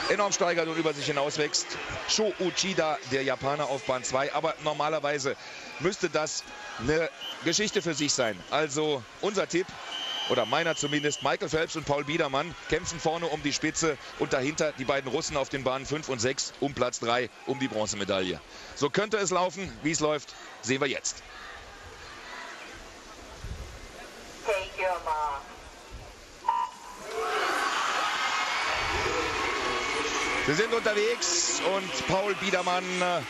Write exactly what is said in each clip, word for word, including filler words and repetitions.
enorm steigert und über sich hinauswächst. Sho Uchida, der Japaner auf Bahn zwei. Aber normalerweise müsste das eine Geschichte für sich sein. Also unser Tipp, oder meiner zumindest, Michael Phelps und Paul Biedermann kämpfen vorne um die Spitze und dahinter die beiden Russen auf den Bahnen fünf und sechs um Platz drei, um die Bronzemedaille. So könnte es laufen. Wie es läuft, sehen wir jetzt. Wir sind unterwegs und Paul Biedermann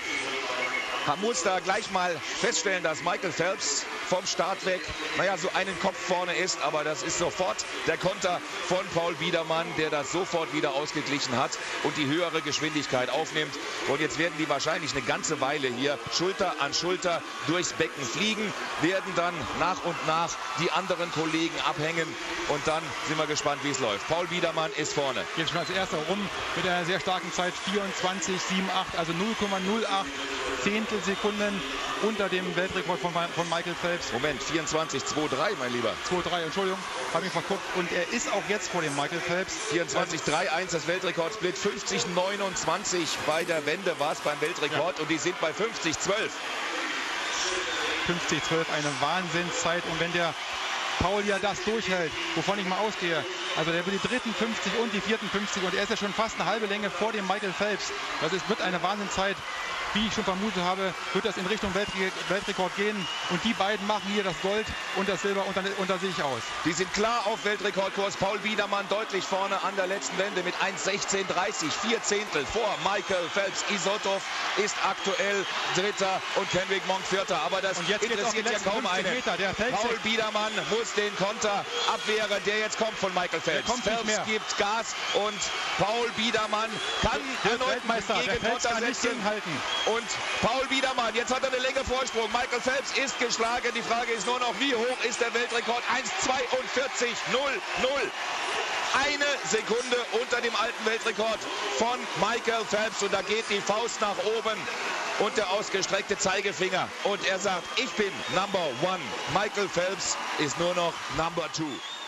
äh, muss da gleich mal feststellen, dass Michael Phelps vom Start weg, naja, so einen Kopf vorne ist, aber das ist sofort der Konter von Paul Biedermann, der das sofort wieder ausgeglichen hat und die höhere Geschwindigkeit aufnimmt. Und jetzt werden die wahrscheinlich eine ganze Weile hier Schulter an Schulter durchs Becken fliegen, werden dann nach und nach die anderen Kollegen abhängen und dann sind wir gespannt, wie es läuft. Paul Biedermann ist vorne. Geht schon als erster rum mit einer sehr starken Zeit, vierundzwanzig Komma acht, also null Komma null acht Zehntelsekunden unter dem Weltrekord von, von Michael Phelps. Moment, vierundzwanzig Komma drei, mein Lieber. zwei Komma drei, Entschuldigung, habe ich verguckt. Und er ist auch jetzt vor dem Michael Phelps. vierundzwanzig Komma eins, das Weltrekordsplit. fünfzig Komma neunundzwanzig bei der Wende war es beim Weltrekord. Ja. Und die sind bei fünfzig Komma zwölf. fünfzig Komma zwölf, eine Wahnsinnszeit. Und wenn der Paul ja das durchhält, wovon ich mal ausgehe, also der will die dritten fünfzig und die vierten fünfzig und er ist ja schon fast eine halbe Länge vor dem Michael Phelps. Das ist, wird eine Wahnsinnszeit. Wie ich schon vermutet habe, wird das in Richtung Weltre Weltrekord gehen. Und die beiden machen hier das Gold und das Silber unter, unter sich aus. Die sind klar auf Weltrekordkurs. Paul Biedermann deutlich vorne an der letzten Wende mit eins sechzehn dreißig. Vier Zehntel vor Michael Phelps. Isotov ist aktuell Dritter und Kenrick Monk Vierter. Aber das interessiert ja kaum einen. Meter, der Paul Biedermann muss den Konter abwehren, der jetzt kommt von Michael Phelps. Phelps gibt Gas und Paul Biedermann kann erneut einen Gegenkonter setzen. Und Paul Biedermann, jetzt hat er eine Länge Vorsprung. Michael Phelps ist geschlagen. Die Frage ist nur noch, wie hoch ist der Weltrekord? eins zweiundvierzig null null. Eine Sekunde unter dem alten Weltrekord von Michael Phelps. Und da geht die Faust nach oben und der ausgestreckte Zeigefinger. Und er sagt, ich bin Number One. Michael Phelps ist nur noch Number Two.